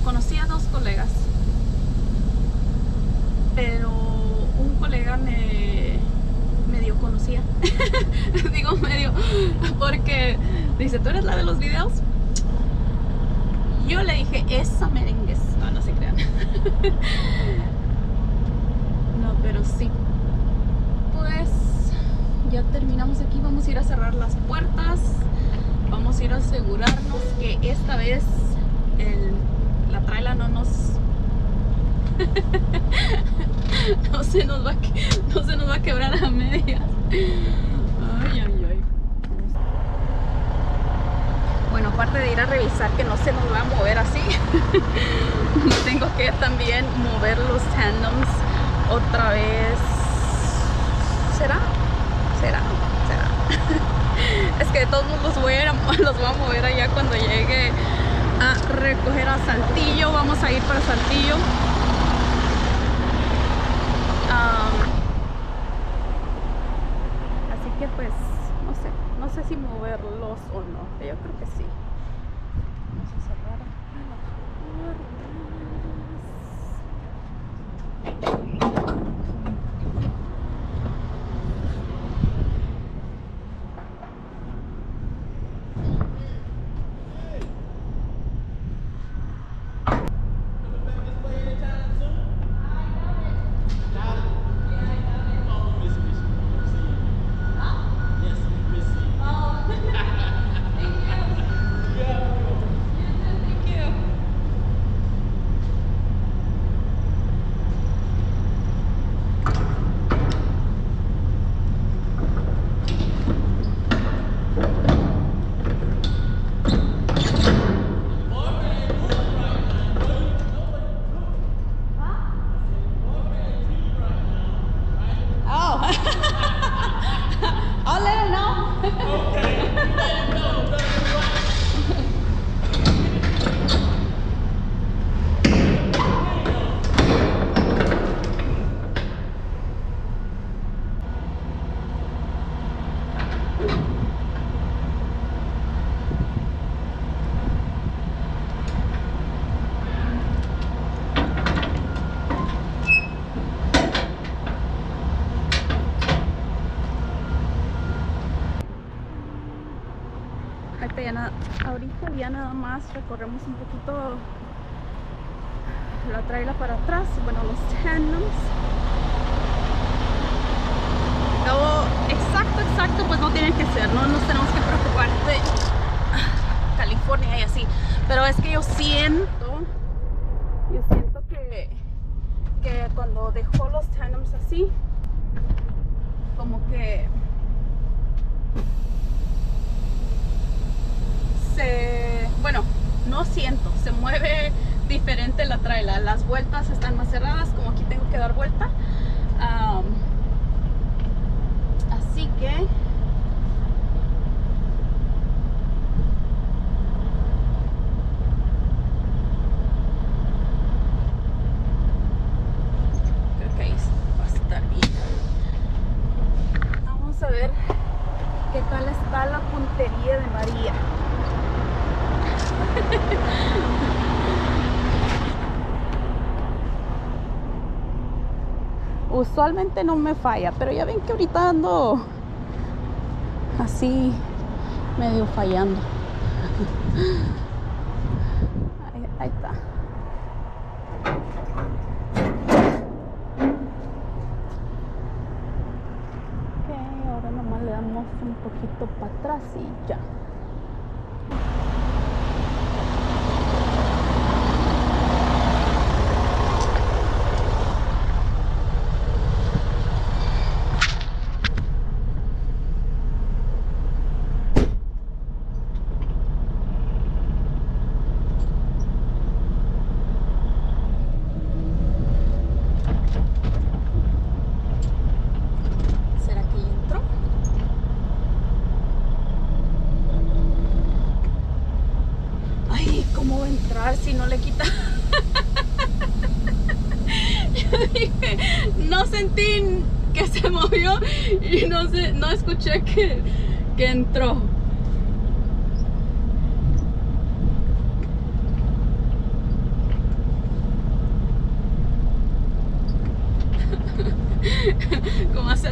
conocí a 2 colegas, pero un colega me medio conocía. Digo medio porque dice, ¿tú eres la de los videos? Yo le dije, esa merengues. No, no se crean. No, pero sí. Pues ya terminamos aquí. Vamos a ir a cerrar las puertas. Vamos a ir a asegurarnos que esta vez la traila no nos no se nos va a quebrar a media. Ay, ay, ay. Bueno, aparte de ir a revisar que no se nos va a mover así, tengo que también mover los tandems otra vez. ¿Será? Es que de todos modos los voy a mover allá cuando llegue a recoger a Saltillo. Vamos a ir para Saltillo. Así que pues no sé si moverlos o no. Yo creo que sí. Vamos a cerrar las I'll let her know. Okay. Let him know. Ahorita ya nada más recorremos un poquito la traila para atrás, bueno, los tandems. Luego, exacto, pues no tiene que ser, no nos tenemos que preocupar de California y así, pero es que yo siento que cuando dejó los tandems así, como que se mueve diferente la traila, las vueltas están más cerradas, como aquí tengo que dar vuelta, así que creo que ahí va a estar bien. Vamos a ver qué tal está la puntería de María. Usualmente no me falla, pero ya ven que ahorita ando así medio fallando. Ahí está. Ok, ahora nomás le damos un poquito para atrás y ya. Si no le quita. Yo dije, no sentí que se movió y no escuché que entró.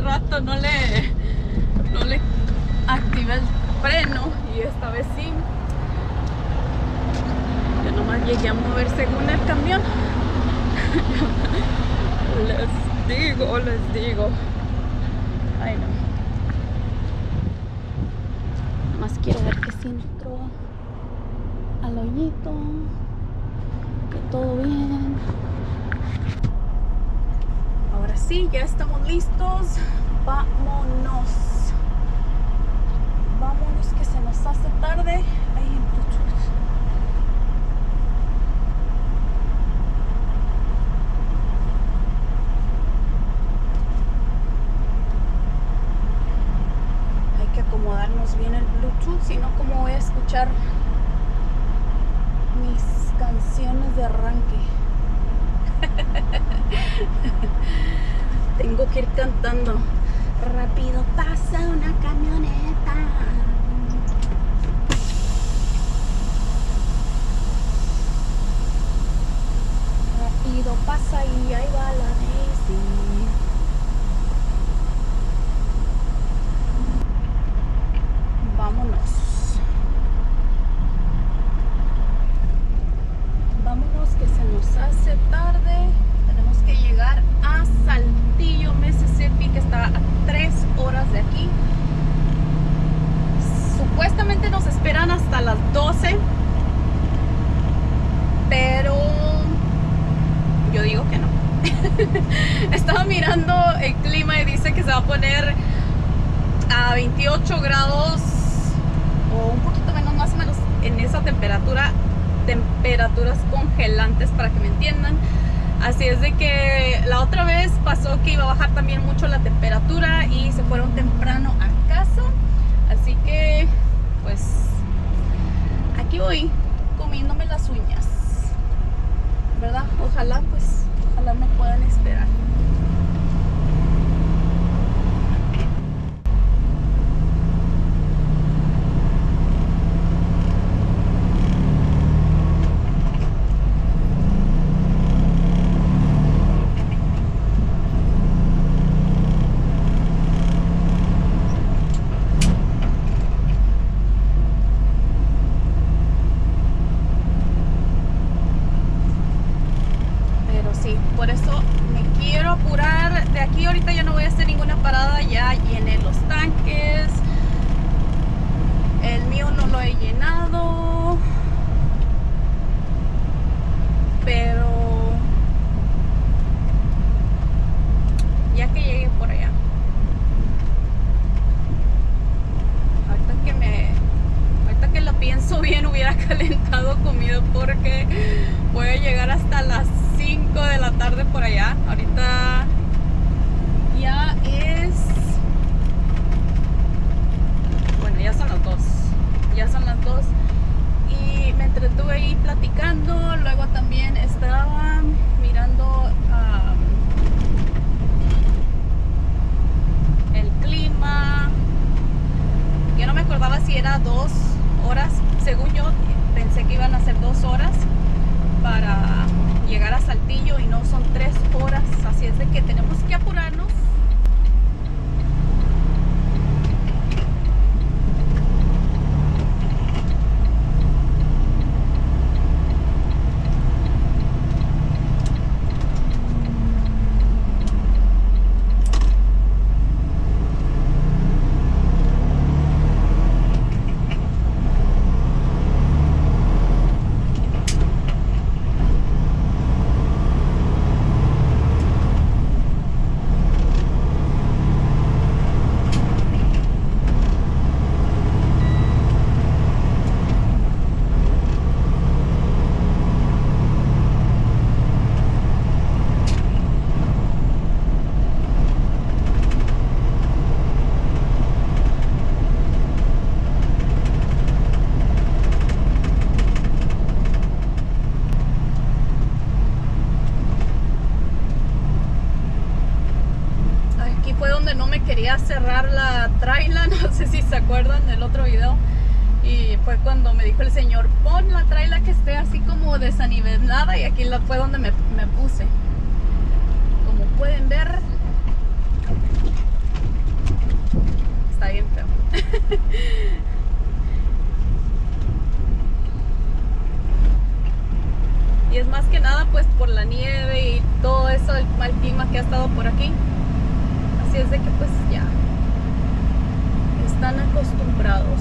rato no le activé el freno y esta vez sí. Yo nomás llegué a mover según el camión. Les digo. Ay no. Nomás quiero ver que sí entró al hoyito, que todo bien. Ahora sí, ya estamos listos. Vámonos. Vámonos que se nos hace tarde. Ahí en Bluetooth. Hay que acomodarnos bien el Bluetooth, si no, ¿cómo voy a escuchar mis canciones de arranque? Tengo que ir cantando. Rápido pasa una camioneta. Rápido pasa y ahí va la Daisy. Vámonos. Vámonos que se nos hace tarde. Tenemos que llegar a Saltillo, Mississippi, que está a 3 horas de aquí. Supuestamente nos esperan hasta las 12, pero yo digo que no. Estaba mirando el clima y dice que se va a poner a 28 grados o un poquito menos, más o menos en esa temperatura, temperaturas congelantes, para que me entiendan. Así es de que la otra vez pasó que iba a bajar también mucho la temperatura y se fueron temprano a casa. Así que pues aquí voy comiéndome las uñas, ¿verdad? Ojalá me puedan esperar. Por eso me quiero apurar. De aquí ahorita ya no voy a hacer ninguna parada. Ya llené los tanques. El mío no lo he llenado, pero ya que llegue por allá, ahorita que lo pienso bien, hubiera calentado comida, porque voy a llegar hasta las 5 de la tarde por allá. Ahorita ya es, bueno, ya son las 2. Ya son las 2 y me entretuve ahí platicando. Luego también estaba mirando el clima. Yo no me acordaba si era 2 horas. Según yo pensé que iban a ser 2 horas para llegar a Saltillo y no, son 3 horas. Así es de que tenemos que apurarnos. Quería cerrar la traila, no sé si se acuerdan del otro video, y fue cuando me dijo el señor: pon la traila que esté así como desanivelada, y aquí fue donde me puse. Como pueden ver, bien feo. Y es más que nada pues por la nieve y todo eso, el mal clima que ha estado por aquí. Así es de que pues ya están acostumbrados.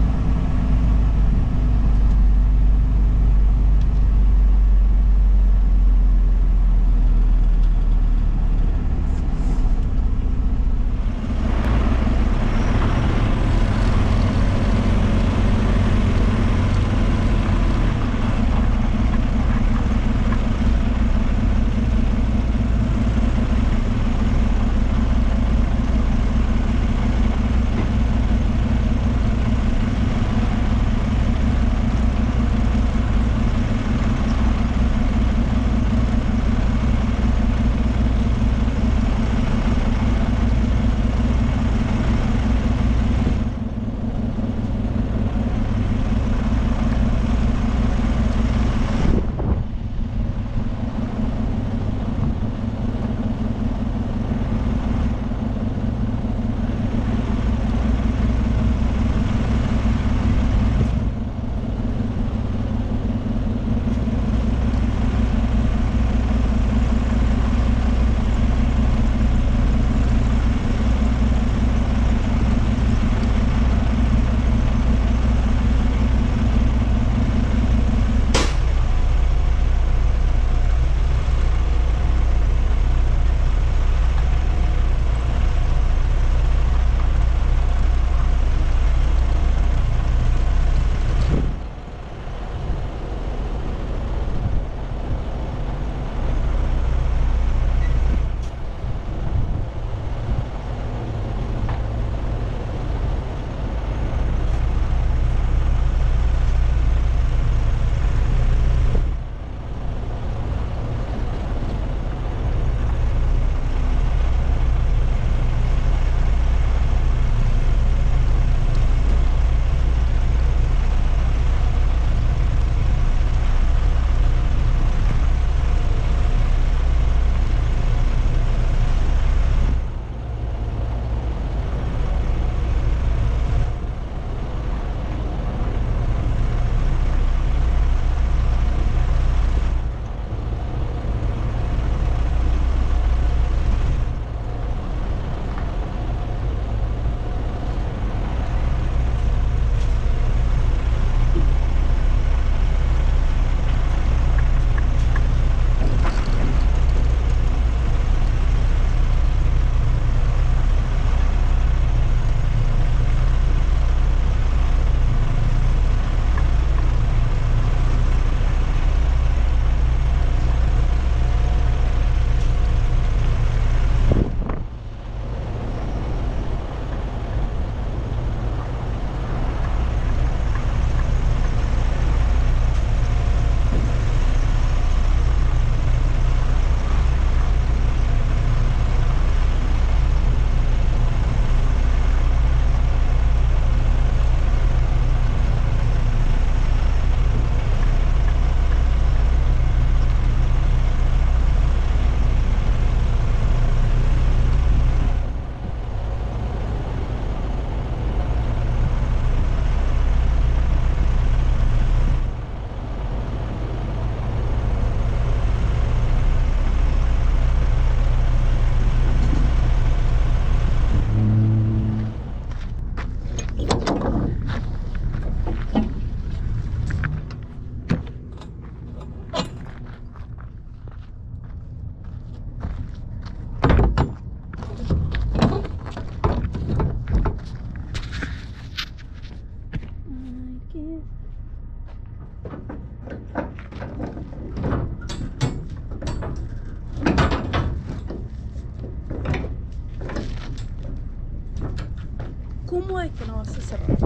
¿Cómo de que no vas a cerrar?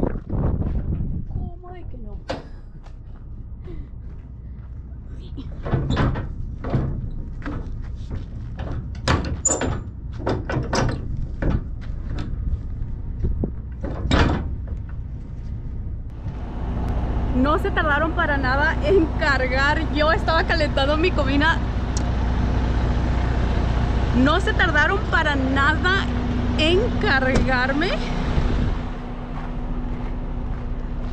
¿Cómo de que no? Sí. No se tardaron para nada en cargar. Yo estaba calentando mi comida. No se tardaron para nada en cargarme.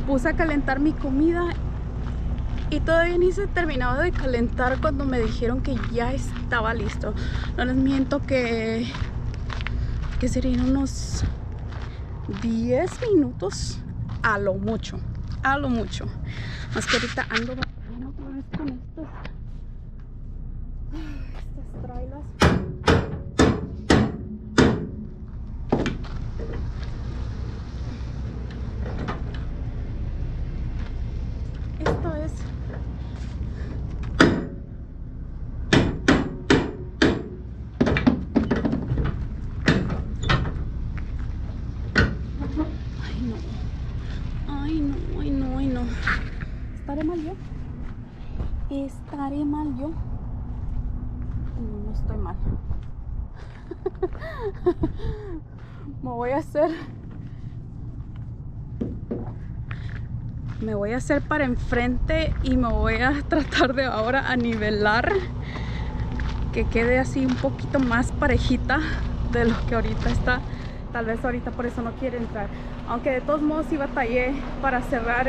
puse a calentar mi comida y todavía ni se terminaba de calentar cuando me dijeron que ya estaba listo. No les miento que serían unos 10 minutos a lo mucho. A lo mucho. Más que ahorita ando batallando otra vez con estas trailas. Esto es ay no. ¿Estaré mal yo? ¿Estaré mal yo? No estoy mal. Me voy a hacer para enfrente y me voy a tratar de ahora a nivelar, que quede así un poquito más parejita de lo que ahorita está. Tal vez ahorita por eso no quiere entrar, aunque de todos modos sí batallé para cerrar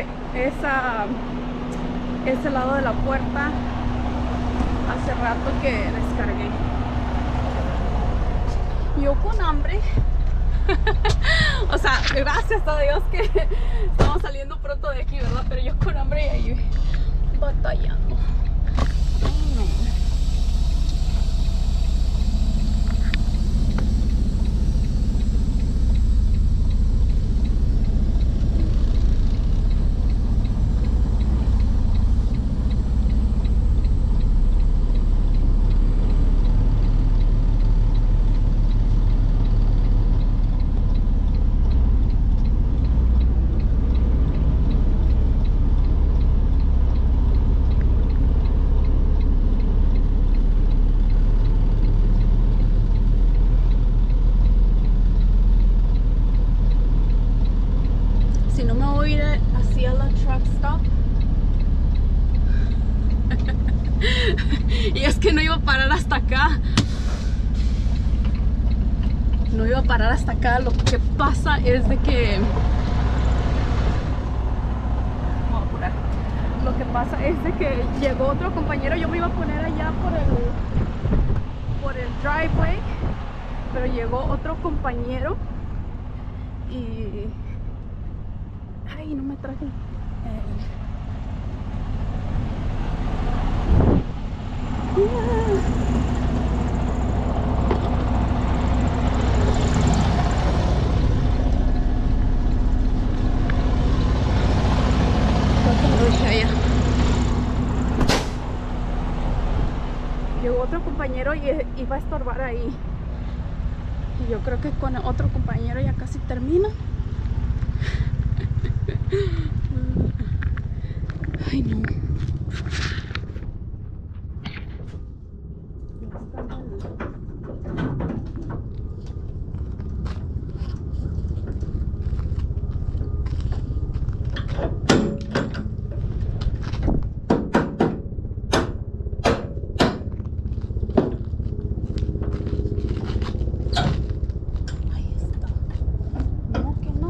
ese lado de la puerta hace rato que descargué. Yo con hambre. O sea, gracias a Dios que estamos saliendo pronto de aquí, ¿verdad? Pero yo con hambre y ahí batallando. Ay, no. Si no me voy a ir así a la truck stop. Y es que no iba a parar hasta acá. No iba a parar hasta acá. Lo que pasa es de que... Vamos a apurar. Lo que pasa es de que llegó otro compañero. Yo me iba a poner allá por el driveway, pero llegó otro compañero y... Ay, no me traje Llegó otro compañero y iba a estorbar ahí. Y yo creo que con otro compañero ya casi termina. Ay, no. Ahí está. No, que no.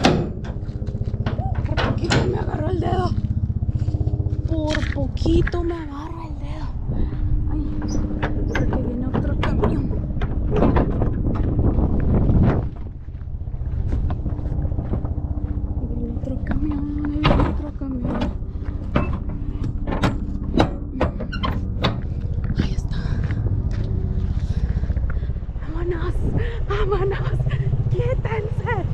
Por poquito me agarró el dedo. Por poquito me agarra el dedo. Ay, porque viene otro camión. Viene otro camión. Ahí está. Vámonos. Quítense.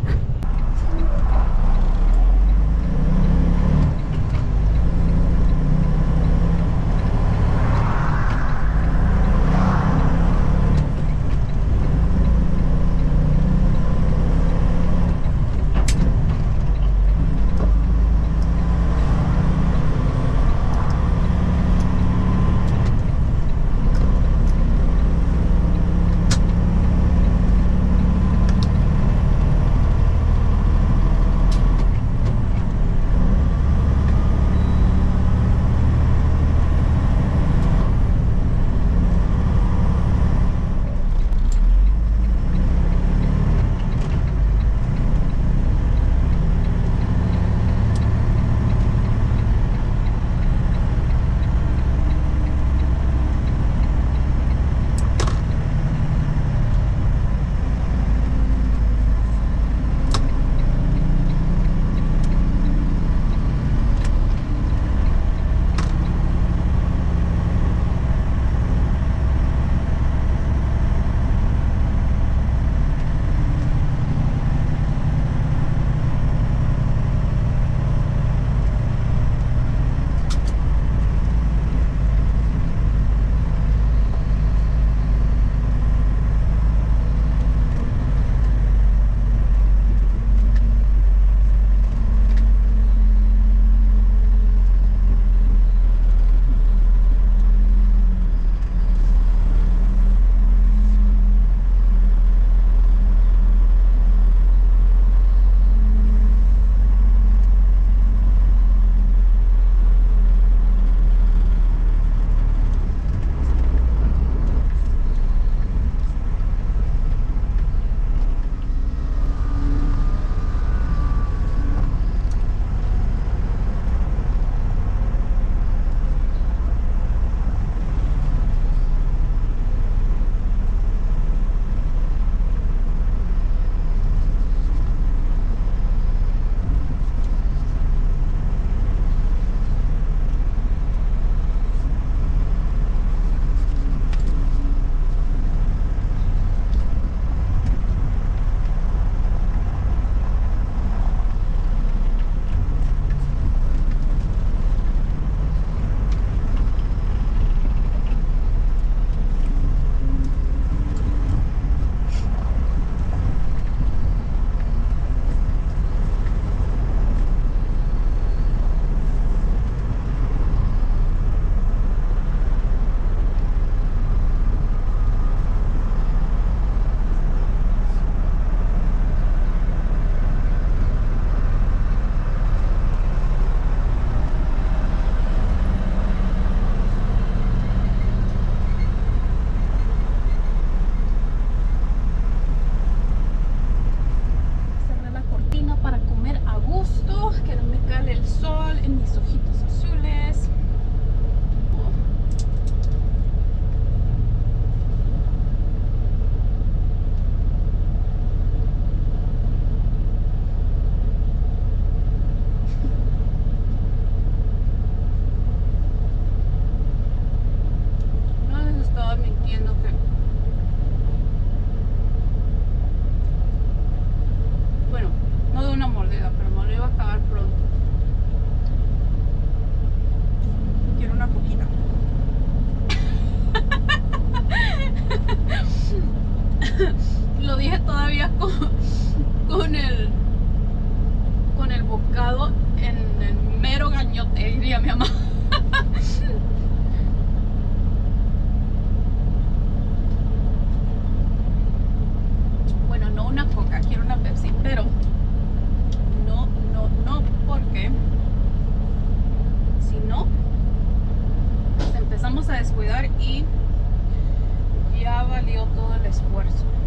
coyote, diría mi mamá. Bueno, no una coca, quiero una Pepsi, pero no, porque si no, nos empezamos a descuidar y ya valió todo el esfuerzo.